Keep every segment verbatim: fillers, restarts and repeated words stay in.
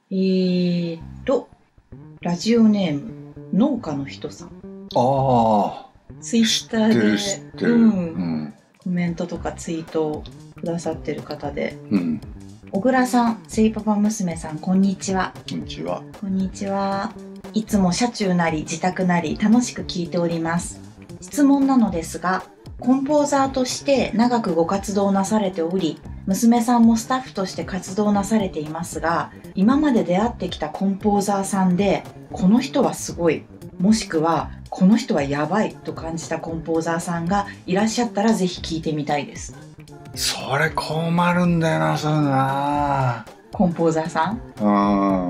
えーと、ラジオネーム、農家の人さん。 ああ。 ツイッターで、 知ってる、 うんうん、 コメントとかツイートをくださってる方で。 うん。 小倉さん、セイパパ娘さん、こんにちは。 こんにちは。 こんにちは。いつも車中なり自宅なり楽しく聞いております。質問なのですが、コンポーザーとして長くご活動なされており、娘さんもスタッフとして活動なされていますが、今まで出会ってきたコンポーザーさんで、この人はすごい、もしくはこの人はやばいと感じたコンポーザーさんがいらっしゃったらぜひ聞いてみたいです。 それ困るんだよな、そういうのな。 コンポーザーさん？ うん。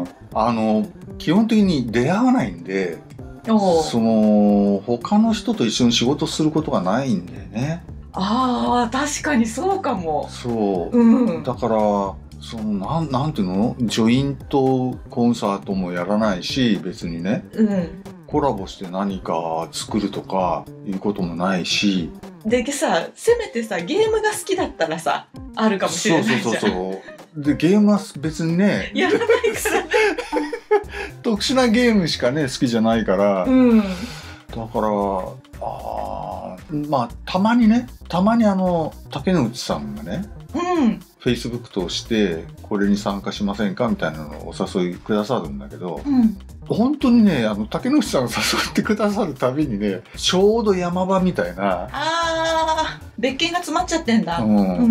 あの、基本的に出会わないんで、 おその、他の人と一緒に仕事することがないんだよね。 ああ、確かにそうかも。 そう。 うん。 だから、その、なん、なんていうの？ジョイントコンサートもやらないし、別にね。 うん。 コラボして何か作るとかいうこともないし。 でさ、せめてさ、ゲームが好きだったらさ、あるかもしれないじゃん。 そうそうそうそう。で、ゲームは別にね、 やらないから特殊なゲームしかね、好きじゃないから。 うん。だから、あまあ、たまにね、たまにあの、竹野内さんがね、 うん。 Facebook 通して、これに参加しませんかみたいなのをお誘いくださるんだけど、 うん。 本当にね、あの、竹野内さんが誘ってくださるたびにね、ちょうど山場みたいな。 ああ、別件が詰まっちゃってんだ。 うん。 うん、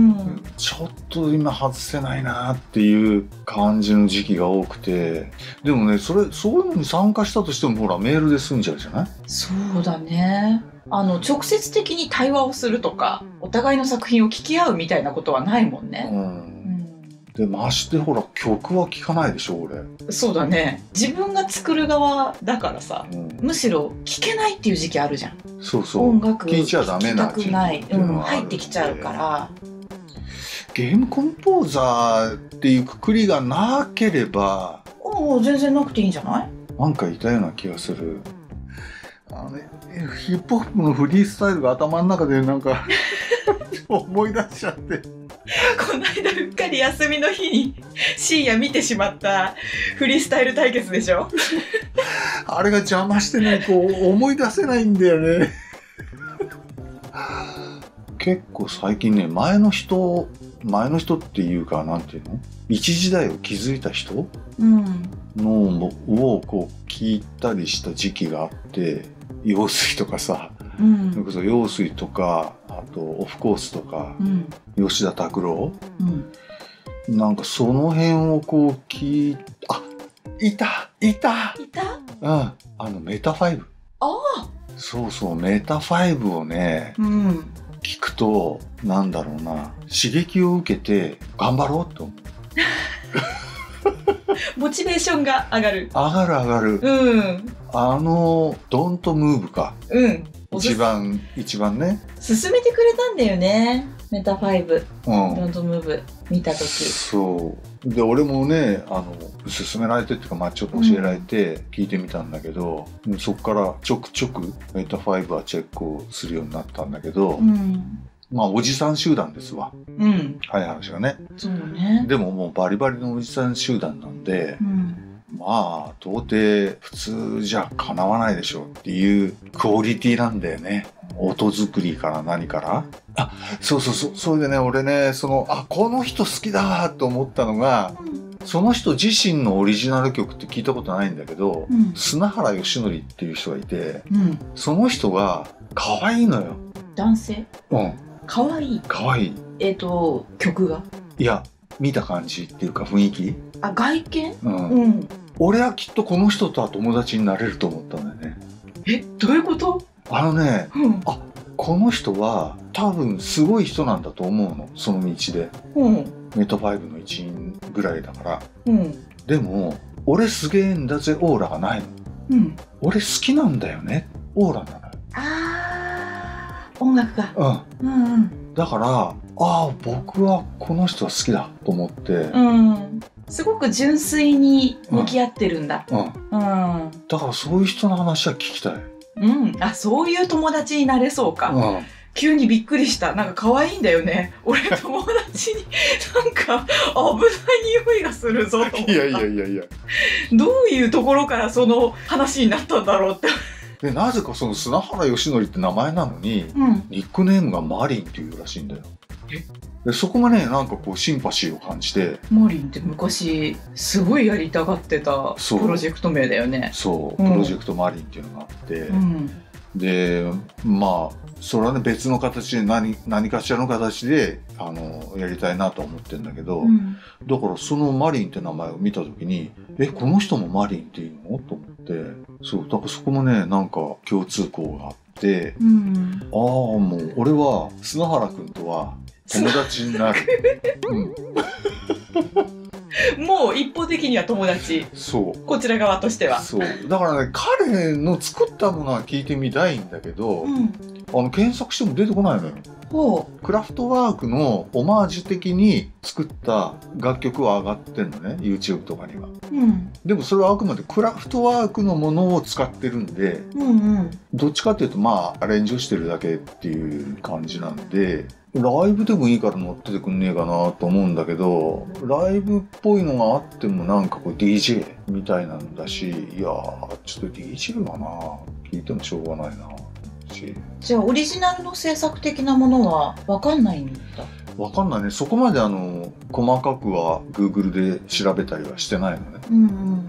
ちょっと今外せないなっていう感じの時期が多くて。でもね、それ、そういうのに参加したとしても、ほら、メールで済んじゃうじゃない？ そうだね。あの、直接的に対話をするとか、お互いの作品を聞き合うみたいなことはないもんね。 うんで、ましてほら、曲は聴かないでしょ、俺。 そうだね。自分が作る側だからさ、うん、むしろ聴けないっていう時期あるじゃん。 そうそう。 音楽聴いちゃダメなきたくない。うん、入ってきちゃうから。 ゲームコンポーザーっていうくくりがなければ。 おお、全然なくていいんじゃない？ なんかいたような気がする。あのね、ヒップホップのフリースタイルが頭の中でなんか思い出しちゃって。 この間うっかり休みの日に深夜見てしまったフリースタイル対決でしょあれが邪魔してね、こう思い出せないんだよね結構最近ね、前の人前の人っていうか、なんていうの、一時代を築いた人のをこう聞いたりした時期があって、陽水とかさ、うん、それこそ陽水とか、あとオフコースとか、うん、吉田拓郎、うん、なんかその辺をこう聞いあいたいたいたうん、あのメタファイブ、 ああそうそう、メタファイブをね、うん、聞くとなんだろうな、刺激を受けて頑張ろうと思うモチベーションが上がる上がる上がる、うん、あのドントムーブか、うん一番一番ね勧めてくれたんだよね、メタファイブ、うん、ドントムーブ見た時。 そうで、俺もね、あの勧められてっていうか、まあちょっと教えられて聞いてみたんだけど、うん、そこからちょくちょくメタファイブはチェックをするようになったんだけど、うん、まあおじさん集団ですわ、うん、早い話がね。 そうね。 でももうバリバリのおじさん集団なんで、うん、まあ到底普通じゃかなわないでしょうっていうクオリティなんだよね。音作りから何から。あ、そうそうそう。それでね、俺ね、その、あ、この人好きだと思ったのが、うん、その人自身のオリジナル曲って聞いたことないんだけど、うん、砂原義則っていう人がいて、うん、その人が可愛いのよ。 男性？ うん。 可愛い。 可愛い。 えっと、曲が？ いや、見た感じっていうか雰囲気。 あ、外見？ うん。うん、俺はきっとこの人とは友達になれると思ったんだよね。 え、どういうこと？あのね、うん、あ、この人は多分すごい人なんだと思うの、その道で。うん、メタファイブの一員ぐらいだから。うん、でも、俺すげえんだぜオーラがないの。うん、俺好きなんだよね、オーラなの。 あー、音楽が。うん。うんうん、だから、ああ、僕はこの人は好きだと思って。 うん。すごく純粋に向き合ってるんだ。うん。うん。 だからそういう人の話は聞きたい。 うん、あ、そういう友達になれそうか。うん、 急にびっくりした。なんか可愛いんだよね。俺友達になんか危ない匂いがするぞと思った。 いやいやいやいや。 どういうところからその話になったんだろうって。 でなぜかその砂原義則って名前なのに、 うん、 ニックネームがマリンっていうらしいんだよ。でそこがねなんかこうシンパシーを感じて。 マリンって昔すごいやりたがってたプロジェクト名だよね。 そう、 うん、 プロジェクトマリンっていうのがあって、 うん、 でまあそれはね別の形で何何かしらの形であのやりたいなと思ってるんだけど、うん、だからそのマリンって名前を見た時にえこの人もマリンっていいのと思ってそうだからそこもねなんか共通項があって、うん、ああもう俺は砂原くんとは友達になる、 うん、もう一方的には友達。 そうこちら側としてはそうだからね彼の作ったものは聞いてみたいんだけど、うん、あの検索しても出てこないのよ。ほうクラフトワークのオマージュ的に作った楽曲は上がってんのね YouTube とかには、うん、でもそれはあくまでクラフトワークのものを使ってるんで、うんうん、どっちかっていうとまあアレンジをしてるだけっていう感じなんでライブでもいいから乗っててくんねえかなと思うんだけどライブっぽいのがあってもなんかこう ディージェー みたいなんだしいやーちょっと ディージェー はな聞いてもしょうがないな。 じゃあオリジナルの制作的なものは分かんないんだ。 分かんないね。そこまであの細かくは Google で調べたりはしてないのね。 うんうん、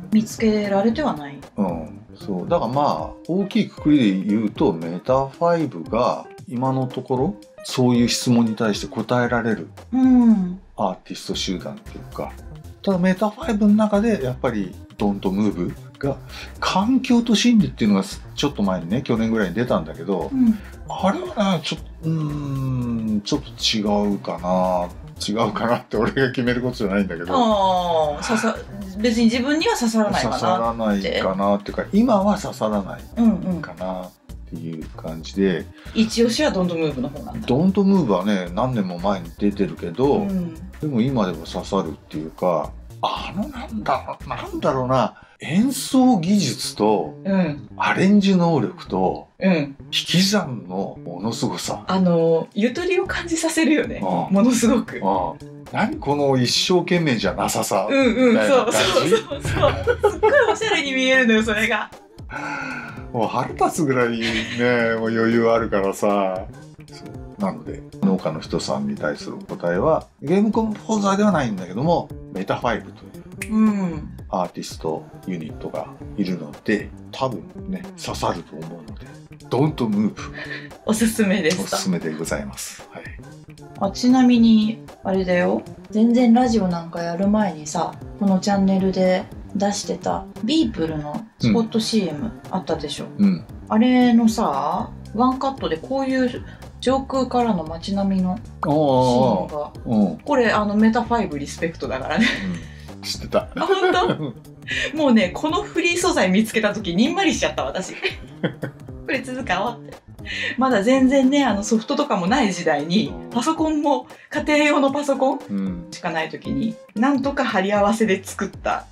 見つけられてはない。 うん、そうだからまあ大きいくくりで言うとメタファイブが今のところそういう質問に対して答えられるアーティスト集団っていうか、ただメタファイブの中でやっぱりドンとムーブが環境と心理っていうのがちょっと前にね去年ぐらいに出たんだけど、うん、あれはねちょっとうーんちょっと違うかな違うかなって俺が決めることじゃないんだけどああ刺さ別に自分には刺さらないかな刺さらないかなっていうか今は刺さらないかなっていう感じで、うんうん、 一押しはドントムーブの方なんだ。 ドントムーブはね何年も前に出てるけど、うん、でも今でも刺さるっていうかあのなんだなんだろうな演奏技術とアレンジ能力と引き算のものすごさ、 あのゆとりを感じさせるよね、ああものすごく。 ああ何この一生懸命じゃなささうんうんそうそうそうそうすっごいおしゃれに見えるのよそれが。 もう腹立つぐらいねもう余裕あるからさ。そうなので農家の人さんに対する答えはゲームコンポーザーではないんだけどもメタファイブという、うん、アーティストユニットがいるので多分ね刺さると思うのでドントムーブおすすめです。 おすすめでございます、はい、 あちなみにあれだよ全然ラジオなんかやる前にさこのチャンネルで出してたビープルのスポット シーエム あったでしょ、うん、あれのさワンカットでこういう上空からの街並みのシーンが、うん、これあのメタファイブリスペクトだからね、 うん、知ってた。 あ本当もうねこのフリー素材見つけた時にんまりしちゃった私これ続かわってまだ全然ねあのソフトとかもない時代にパソコンも家庭用のパソコンしかない時に、うん、なんとか貼り合わせで作った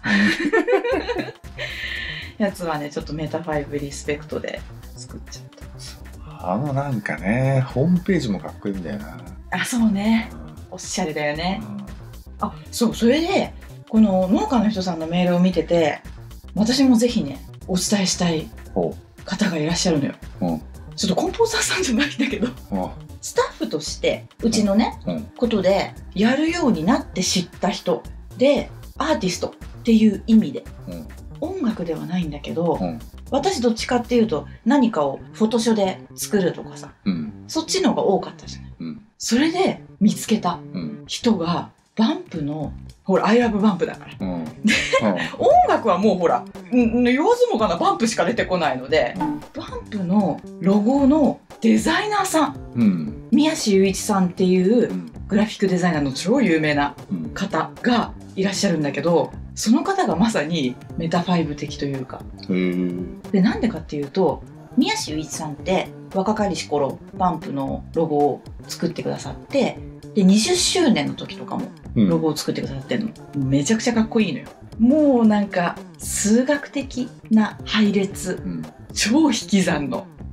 やつはねちょっとメタファイブリスペクトで作っちゃった。 あのなんかねホームページもかっこいいんだよな。 あそうね、うん、おしゃれだよね、うん、あそうそれでこの農家の人さんのメールを見てて私もぜひねお伝えしたい方がいらっしゃるのよ、うん、ちょっとコンポーザーさんじゃないんだけど、うん、スタッフとしてうちのね、うん、ことでやるようになって知った人でアーティストっていう意味で、うん、音楽ではないんだけど、うん私どっちかっていうと何かをフォトショで作るとかさ、うん、そっちの方が多かったじゃない、うん、それで見つけた人がバンプのほらアイラブバンプだから、うん、で、うん、音楽はもうほら言わずもがなバンプしか出てこないので、うん、バンプのロゴのデザイナーさん、うん、宮地雄一さんっていうグラフィックデザイナーの超有名な方がいらっしゃるんだけどその方がまさにメタファイブ的というかでなんでかっていうと宮地雄一さんって若かりし頃バンプのロゴを作ってくださってでにじゅっしゅうねんの時とかもロゴを作ってくださってるの、うん、めちゃくちゃかっこいいのよ。もうなんか数学的な配列、うん、超引き算の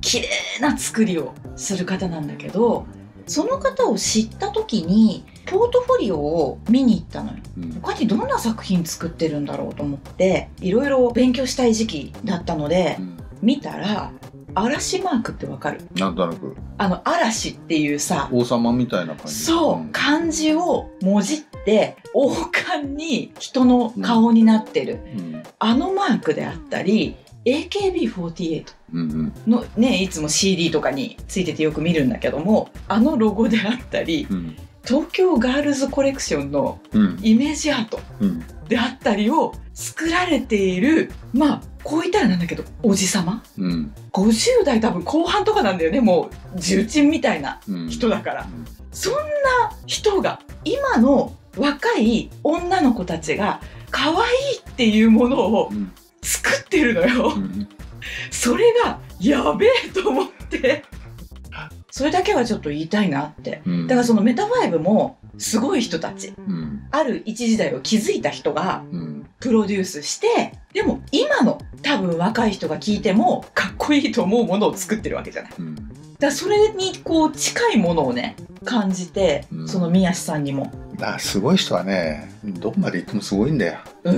綺麗な作りをする方なんだけど、その方を知った時にポートフォリオを見に行ったのよ、うん、他にどんな作品作ってるんだろうと思っていろいろ勉強したい時期だったので、うん、見たら嵐マークってわかる？ なんとなくあの嵐っていうさ王様みたいな感じ、 そう、うん、漢字をもじって王冠に人の顔になってる、うん、あのマークであったり エーケービーフォーティーエイト の、うん、ね、いつも シーディー とかについててよく見るんだけども、あのロゴであったり、うん、東京ガールズコレクションのイメージアートであったりを作られている、まあこう言ったらなんだけどおじさま、うん、ごじゅう代多分後半とかなんだよね、もう重鎮みたいな人だから、うんうん、そんな人が今の若い女の子たちが可愛いっていうものを作ってるのよ、うん、それがやべえと思ってそれだけはちょっと言いたいなって、うん、だからそのメタファイブもすごい人たち、うん、ある一時代を築いた人がプロデュースして、でも今の多分若い人が聞いてもかっこいいと思うものを作ってるわけじゃない、うん、だからそれにこう近いものをね感じて、うん、その宮志さんにもだすごい人はねどこまで行ってもすごいんだよ、 うん、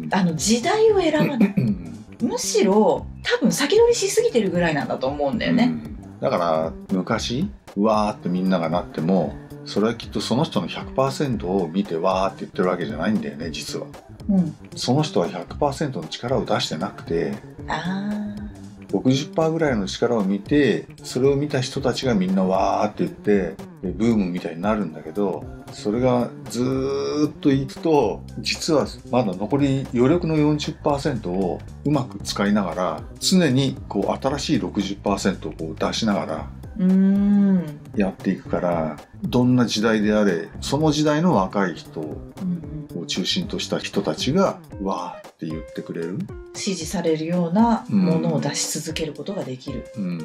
あの時代を選ばないむしろ多分先取りしすぎてるぐらいなんだと思うんだよね、うん、 だから昔わーってみんながなってもそれはきっとその人の ひゃくパーセント を見てわーって言ってるわけじゃないんだよね実は、うん、その人は ひゃくパーセント の力を出してなくてあ ろくじゅっパーセント ぐらいの力を見てそれを見た人たちがみんなわーって言ってブームみたいになるんだけど、それがずーっといくと実はまだ残り余力の よんじゅっパーセント をうまく使いながら常にこう新しい ろくじゅっパーセント をこう出しながらうーんやっていくから、どんな時代であれその時代の若い人を中心とした人たちがわーって言ってくれる、 支持されるようなものを出し続けることができる、うんうん、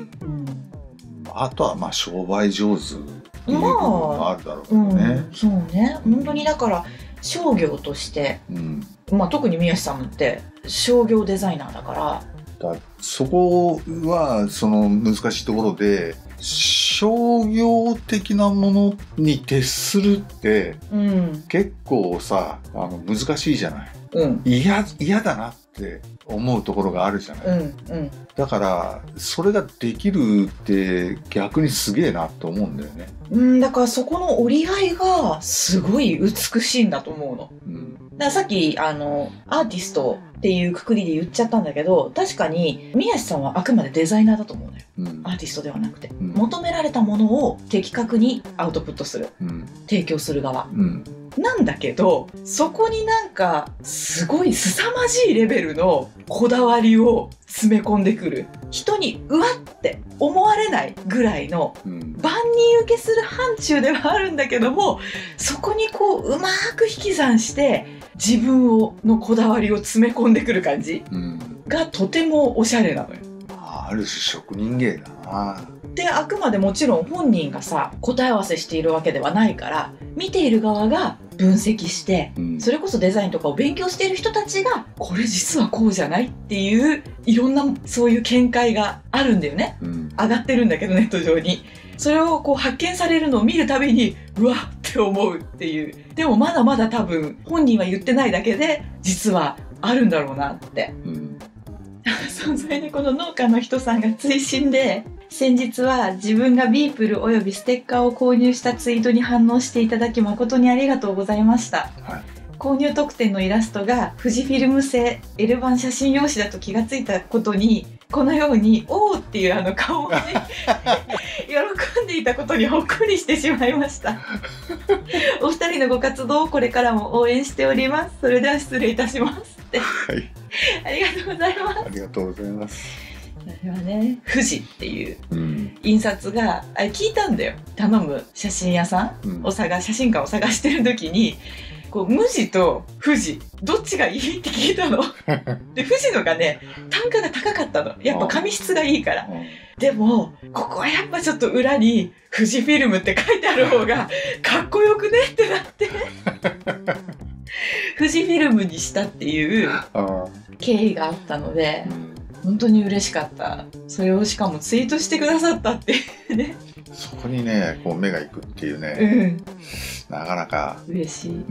あとはまあ商売上手っていう部分もあるだろうけどね、まあうん、 そうね、本当にだから商業として、うんまあ、特に宮志さんって商業デザイナーだからだそこはその難しいところで商業的なものに徹するって、うん、結構さあの難しいじゃない、うん、嫌、嫌だなって思うところがあるじゃない、うんうん、だからそれができるって逆にすげえなと思うんだよね、 うん、だからそこの折り合いがすごい美しいんだと思うの、うん、だからさっきあのアーティストっていうくくりで言っちゃったんだけど、確かに宮志さんはあくまでデザイナーだと思うのよ、うん、アーティストではなくて、うん、求められたものを的確にアウトプットする、うん、提供する側、うん、なんだけどそこになんかすごい凄まじいレベルのこだわりを詰め込んでくる、人にうわって思われないぐらいの、うん、万人受けする範疇ではあるんだけども、そこにこううまく引き算して自分をのこだわりを詰め込んでくる感じがとてもおしゃれなのよ、 うん、ある種職人芸だな。 であくまでもちろん本人がさ答え合わせしているわけではないから、見ている側が分析して、うん、それこそデザインとかを勉強している人たちがこれ実はこうじゃないっていういろんなそういう見解があるんだよね、うん、上がってるんだけどネット上にそれをこう発見されるのを見るたびにうわって思うっていう、でもまだまだ多分本人は言ってないだけで実はあるんだろうなって、うん、それでこの農家の人さんが追伸で先日は自分がビープルおよびステッカーを購入したツイートに反応していただき誠にありがとうございました、はい、購入特典のイラストが富士フィルム製 L 版写真用紙だと気がついたことにこのようにおーっていうあの顔をね喜んでいたことにほっこりしてしまいましたお二人のご活動をこれからも応援しております。それでは失礼いたしますって、はい、ありがとうございます。 ありがとうございます。 それはね富士っていう印刷が、あれ聞いたんだよ、頼む写真屋さんを探、うん、写真館を探してる時にこう無地と富士どっちがいいって聞いたので富士のがね単価が高かったの、やっぱ紙質がいいから、うん、でもここはやっぱちょっと裏に富士フィルムって書いてある方がかっこよくねってなって富士フィルムにしたっていう経緯があったので、うん、 本当に嬉しかった。それをしかもツイートしてくださったっていうね。 そこにねこう目がいくっていうね、うん、なかなか嬉しい。うん。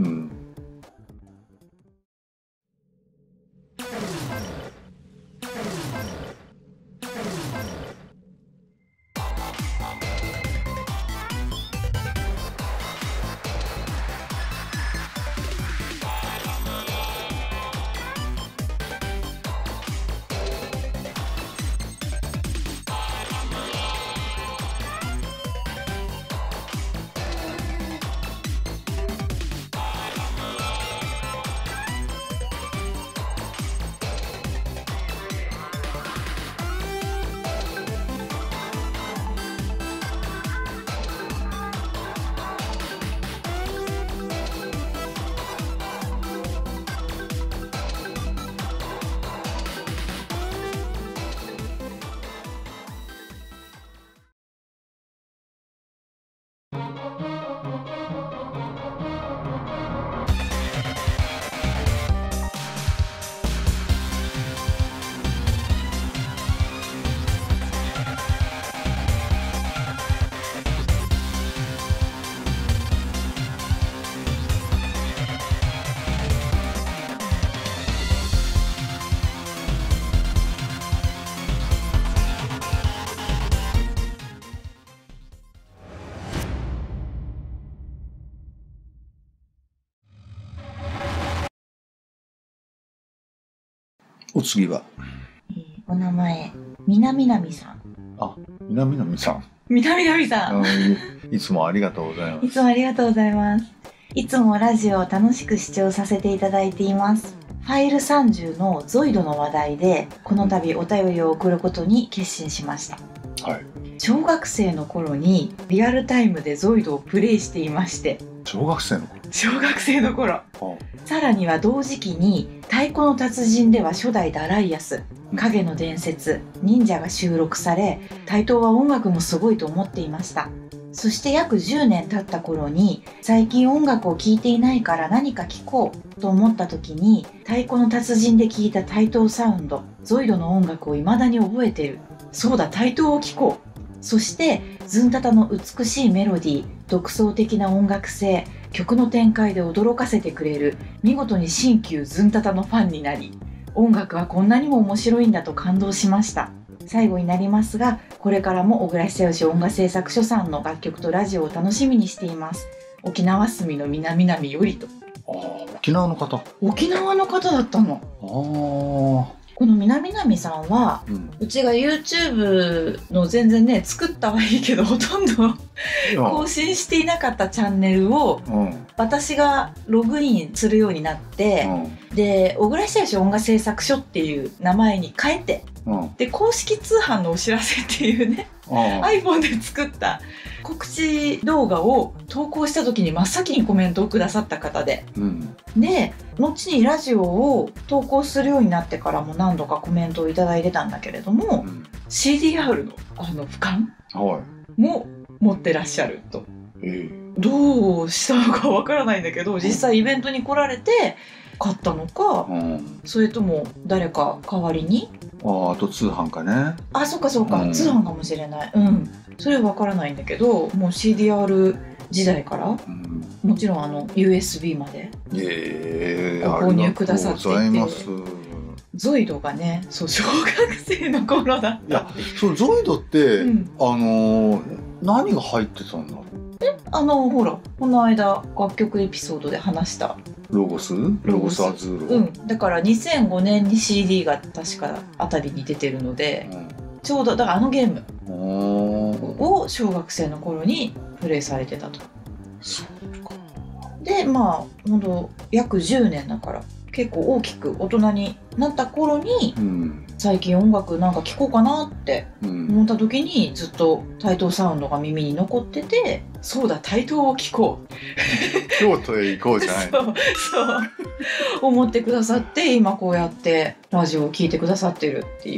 お次は、 えー、お名前みなみなみさん。 あ、みなみなみさん。 みなみなみさん。 いつもありがとうございます。 いつもありがとうございます。いつもラジオを楽しく視聴させていただいています。ファイルさんじゅうのゾイドの話題でこの度お便りを送ることに決心しました。 はい。 小学生の頃にリアルタイムでゾイドをプレイしていまして。 小学生の頃。 小学生の頃。さらには同時期に太鼓の達人では初代ダライアス、影の伝説、忍者が収録され、対等は音楽もすごいと思っていました。そして約じゅうねん経った頃に最近音楽を聴いていないから何か聴こうと思った時に太鼓の達人で聴いた対等サウンド、ゾイドの音楽を未だに覚えている。そうだ、対等を聴こう。そしてズンタタの美しいメロディー、独創的な音楽性、曲の展開で驚かせてくれる見事に新旧ズンタタのファンになり、音楽はこんなにも面白いんだと感動しました。最後になりますが、これからも小倉久義音楽制作所さんの楽曲とラジオを楽しみにしています。沖縄住みのみなみなみよりと。 ああ、沖縄の方。 沖縄の方だったの。 ああ。 このみなみなみさんは、うん、うちが YouTube の全然ね作ったはいいけどほとんど更新していなかったチャンネルを、うん、私がログインするようになって、うん、で小倉久義音楽制作所っていう名前に変えて、うん、で公式通販のお知らせっていうね、うん、iPhone で作った告知動画を投稿した時に真っ先にコメントをくださった方で、うん、で後にラジオを投稿するようになってからも何度かコメントをいただいてたんだけれども、うん、シーディーアール のあの俯瞰も持ってらっしゃると、えー、どうしたのかわからないんだけど、実際イベントに来られて買ったのか、うん、それとも誰か代わりに、 あ, あと通販かね。 あ、そうかそうか、うん、通販かもしれない。うん、それはわからないんだけど、もう シーディーアール 時代から、うん、もちろんあの ユーエスビー までご購入くださっていて、ありがとうございます。ゾイドがね、そう小学生の頃だった。いや、そうゾイドって、うん、あの何が入ってたんだろう。 え、あのほらこの間楽曲エピソードで話したロゴスロゴスアズーロ、 うん、だからにせんごねんに シーディー が確かあたりに出てるので、うん、ちょうどだからあのゲームを小学生の頃にプレイされてたと。 そうか。 でまあほんと約じゅうねんだから結構大きく大人になった頃に、うん、最近音楽なんか聴こうかなって思った時に、ずっと対等サウンドが耳に残ってて、そうだ対等を聴こう京都へ行こうじゃないそうそう思ってくださって、今こうやってラジオを聴いてくださってるっていう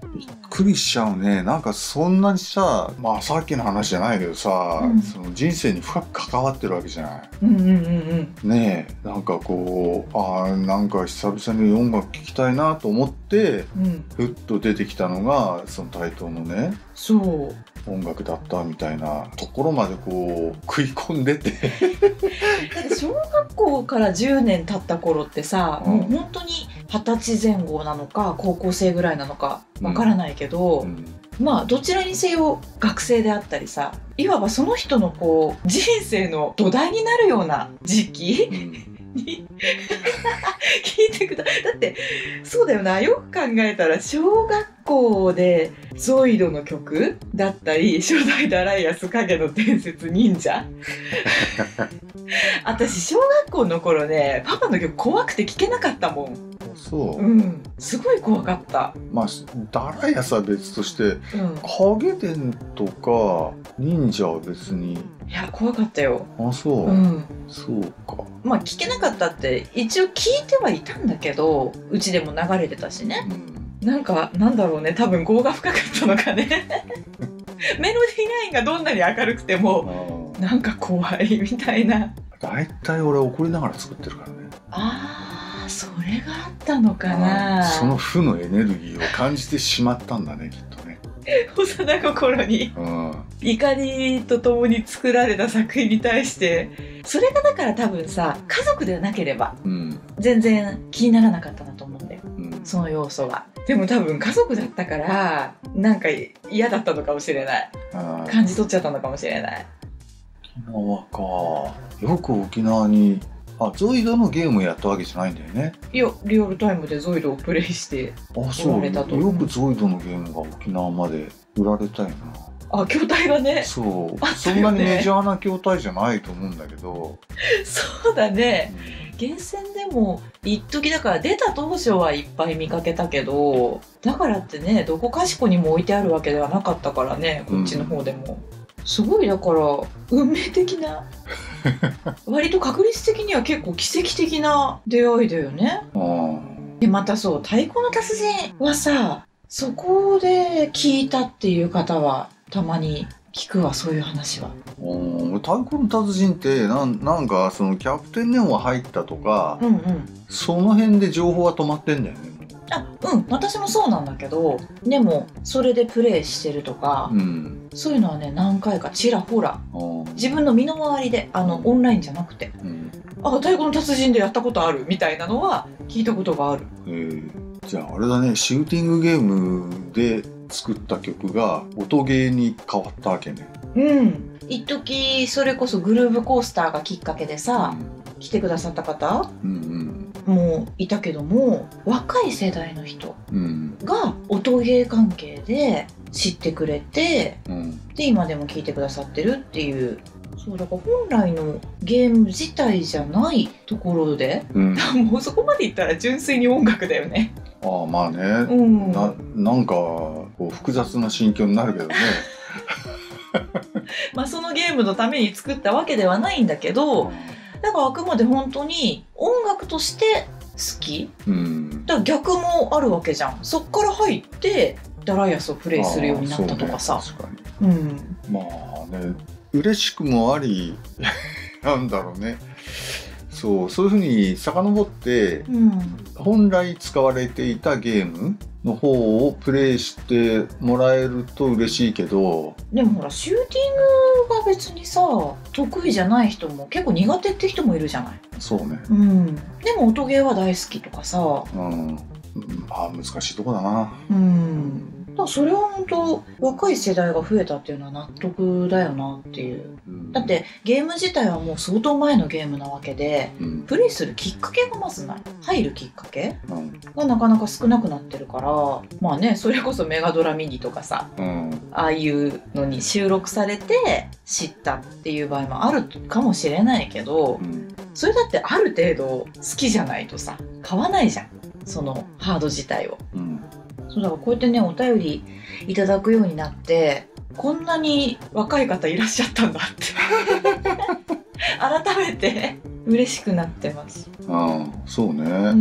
びっくりしちゃうね。なんかそんなにさ、まあさっきの話じゃないけどさ、うん、その人生に深く関わってるわけじゃない。 うんうんうんうん、 ねえ、なんかこう、ああ、なんか久々に音楽聴きたいなと思って、うん、ふっと出てきたのがその台東のね、 そう音楽だったみたいなところまでこう食い込んでて小学校からじゅうねん経った頃ってさ、うん、もう本当にはたちぜん後なのか高校生ぐらいなのかわからないけど、うんうん、まあどちらにせよ学生であったりさ、いわばその人のこう人生の土台になるような時期、うんに聞いてくだだってそうだよな、よく考えたら小学校でゾイドの曲だったり初代ダライアス影の伝説忍者私小学校の頃ねパパの曲怖くて聴けなかったもん。 そう、 うん、すごい怖かった。 まあダライアスは別として、うん、影伝とか忍者は別にいや怖かったよ。 あ、そう、うん、そうか。 まあ聞けなかったって一応聞いてはいたんだけど、うちでも流れてたしね、うん、なんかなんだろうね、多分業が深かったのかねメロディーラインがどんなに明るくてもなんか怖いみたいな。 だいたい俺怒りながら作ってるからね。 ああ、それがあったのかな。 その負のエネルギーを感じてしまったんだねきっとね幼心に、うん、怒りとともに作られた作品に対して、それがだから多分さ家族でなければ、うん、全然気にならなかったなと思うんだよ、うん、その要素は。でも多分家族だったからなんか嫌だったのかもしれない、感じ取っちゃったのかもしれない。 沖縄か、よく沖縄にあゾイドのゲームやったわけじゃないんだよね。 いやリアルタイムでゾイドをプレイして売られたと。よくゾイドのゲームが沖縄まで売られたよな。 あ、筐体がね。 そう、ね、そんなにメジャーな筐体じゃないと思うんだけどそうだね、うん、ゲーセンでも一時だから出た当初はいっぱい見かけたけど、だからってねどこかしこにも置いてあるわけではなかったからね、こっちの方でも、うん、すごいだから運命的な割と確率的には結構奇跡的な出会いだよね。でまたそう、太鼓の達人はさ、そこで聞いたっていう方はたまに聞くわ、そういう話は。 太鼓の達人ってな ん, なんかそのキャプテンネオンが入ったとか、うんうん、その辺で情報は止まってんだよね。 あ、うん、私もそうなんだけど、でもそれでプレイしてるとか、うん、そういうのはね何回かちらほら、自分の身の回りで、あのオンラインじゃなくて、うん、あ、太鼓の達人でやったことあるみたいなのは聞いたことがある。 へー、じゃああれだね、シューティングゲームで作った曲が音ゲーに変わったわけね。 うん、一時それこそグルーヴコースターがきっかけでさ、うん、来てくださった方、うんうん、もいたけども、若い世代の人が音ゲー関係で知ってくれて、うん、で今でも聴いてくださってるっていう。そうだから本来のゲーム自体じゃないところで、うん、もうそこまでいったら純粋に音楽だよね。 ああ、まあね、うん、な, なんかこう複雑な心境になるけどねまあそのゲームのために作ったわけではないんだけど、だからあくまで本当に音楽として好き、うん、だから逆もあるわけじゃん。そっから入ってダライアスをプレイするようになったとかさ。 そうね、確かに、うん、まあね、嬉しくもありなんだろうね、そうそういうふうに遡って、うん、本来使われていたゲームの方をプレイしてもらえると嬉しいけど、 でもほらシューティングが別にさ得意じゃない人も結構苦手って人もいるじゃない。 そうね、 うん、でも音ゲーは大好きとかさ、うん、 あ、難しいとこだな。 うん、それは本当若い世代が増えたっていうのは納得だよなっていう、うん、だってゲーム自体はもう相当前のゲームなわけで、うん、プレイするきっかけがまずない、入るきっかけ、うん、がなかなか少なくなってるから、まあね、それこそメガドラミニとかさ、うん、ああいうのに収録されて知ったっていう場合もあるかもしれないけど、うん、それだってある程度好きじゃないとさ買わないじゃん、そのハード自体を、うん、そうだからこうやってねお便りいただくようになってこんなに若い方いらっしゃったんだって改めて嬉しくなってます。 ああ、そうね、 うん、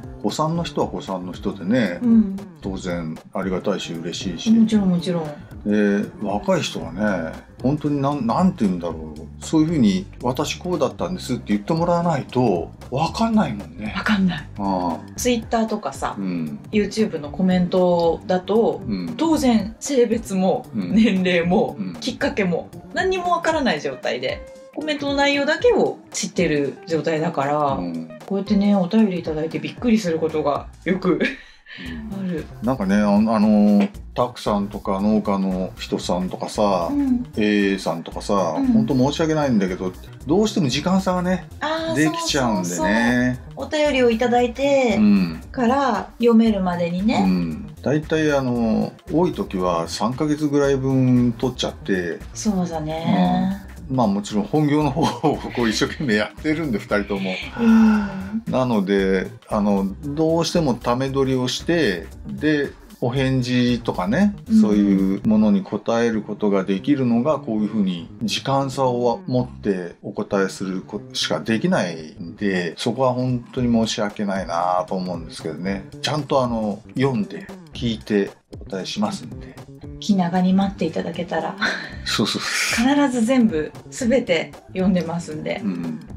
子さんの人は子さんの人でね、 うん、 当然ありがたいし嬉しいし、 もちろんもちろん。 で若い人はね本当になんなんて言うんだろう、そういうふうに私こうだったんですって言ってもらわないと分かんないもんね。 わかんない。 ああ、 ツイッターとかさ、 うん、 YouTube のコメントだと、 うん、 当然性別もうん年齢もうんきっかけも何にもわからない状態でコメントの内容だけを知ってる状態だから、 うん、 こうやってねお便りいただいてびっくりすることがよくある。 なんかね、あの、あのたくさんとか農家の人さんとかさ、 うん、 エーエー さんとかさ、 うん本当申し訳ないんだけどどうしても時間差がねあーできちゃうんでね。 そうそうそうお便りをいただいてうんから読めるまでにうね、 ん、だいたいあの多い時はさんかげつぐらい分取っちゃって、 そうだね、 まあもちろん本業の方をこう一生懸命やってるんでふたりとも、 うん、 なのであのどうしてもため撮りをしてでお返事とかね、 うんそういうものに答えることができるのがこういうふうに時間差を持ってお答えすることしかできないんで、そこは本当に申し訳ないなと思うんですけどね。ちゃんとあの読んで聞いてお答えしますんで。 気長に待っていただけたらそうそうそう。 必ず全部全て読んでますんで、 うん、